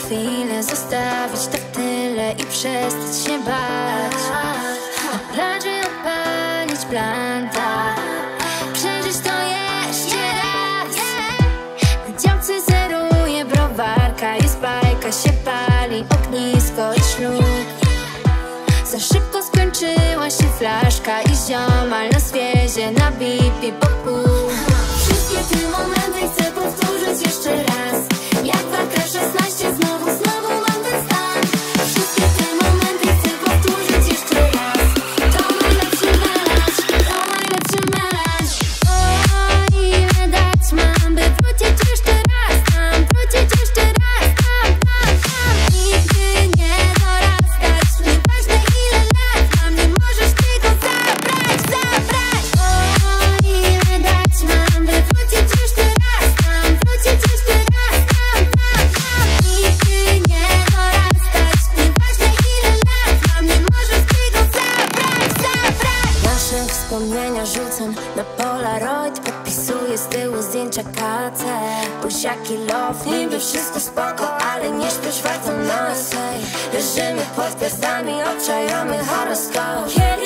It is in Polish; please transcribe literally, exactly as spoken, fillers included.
chwilę zostawić to w tyle i przestać się bać. Na plaży odpalić planta, przeżyć to jeszcze raz. Na działce zeruje browarka i z bajka się pali ognisko i ślub. Za szybko skończyła się flaszka i ziomal nas wiezie na bipi po pół. Wszystkie te momenty chcę powtórzyć jeszcze raz. Jak w A K szesnaście znowu, znowu mam ten stan. Wszystkie te momenty chcę powtórzyć jeszcze raz. To najlepszy melanż, to najlepszy melanż. O, ile dać mam, by wrócić jeszcze raz tam, wrócić jeszcze raz tam, tam, tam. Nigdy nie dorastać, nieważne ile lat mam, nie możesz tego zabrać, zabrać. O, ile dać mam, by wrócić jeszcze raz tam, wrócić jeszcze raz tam, tam, tam. Nigdy nie dorastać, nieważne ile lat mam, nie możesz tego zabrać, zabrać. Nasze wspomnienia rzucam na Polaroid, podpisuję z tyłu zdjęcia K C. Buziaki love, niby wszystko spoko, ale nie śpiesz, warto nas. Leżymy pod gwiazdami, obczajamy horoskop.